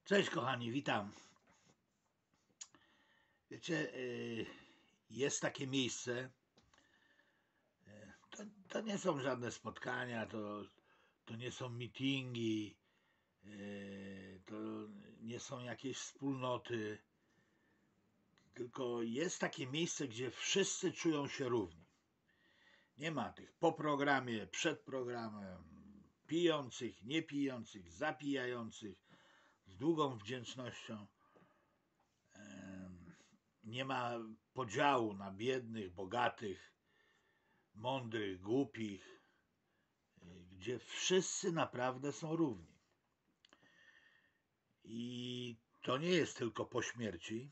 Cześć kochani, witam. Wiecie, jest takie miejsce, to nie są żadne spotkania, to nie są meetingi, to nie są jakieś wspólnoty, tylko jest takie miejsce, gdzie wszyscy czują się równi. Nie ma tych po programie, przed programem, pijących, niepijących, zapijających, z długą wdzięcznością. Nie ma podziału na biednych, bogatych, mądrych, głupich, gdzie wszyscy naprawdę są równi. I to nie jest tylko po śmierci,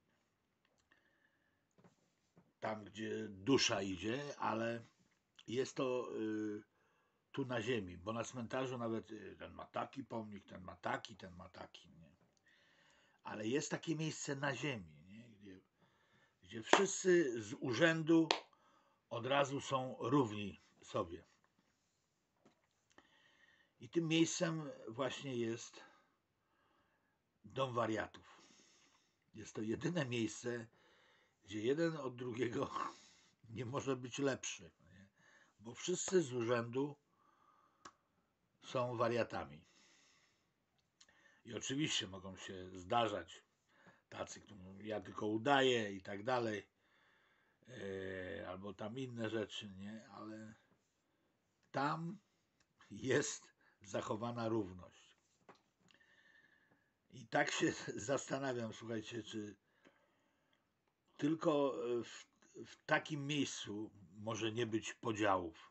tam gdzie dusza idzie, ale jest to tu na ziemi, bo na cmentarzu nawet ten ma taki pomnik, ten ma taki, ten ma taki. Nie? Ale jest takie miejsce na ziemi, nie? Gdzie wszyscy z urzędu od razu są równi sobie. I tym miejscem właśnie jest Dom Wariatów. Jest to jedyne miejsce, gdzie jeden od drugiego nie może być lepszy, nie? Bo wszyscy z urzędu są wariatami. I oczywiście mogą się zdarzać tacy, którym ja tylko udaję i tak dalej, albo tam inne rzeczy, nie? Ale tam jest zachowana równość. I tak się zastanawiam, słuchajcie, czy tylko w takim miejscu może nie być podziałów.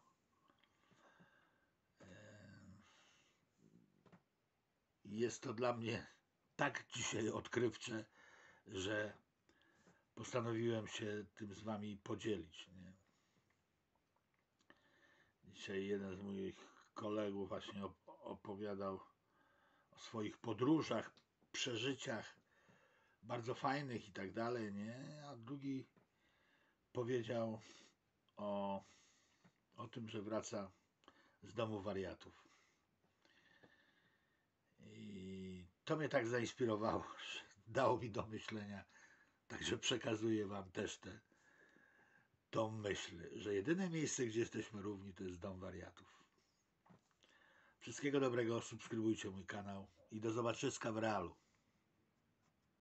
Jest to dla mnie tak dzisiaj odkrywcze, że postanowiłem się tym z wami podzielić. Nie? Dzisiaj jeden z moich kolegów właśnie opowiadał o swoich podróżach, przeżyciach, bardzo fajnych i tak dalej, nie? A drugi powiedział o tym, że wraca z domu wariatów. I to mnie tak zainspirowało, że dało mi do myślenia. Także przekazuję wam też tą myśl, że jedyne miejsce, gdzie jesteśmy równi, to jest Dom Wariatów. Wszystkiego dobrego, subskrybujcie mój kanał i do zobaczyska w realu.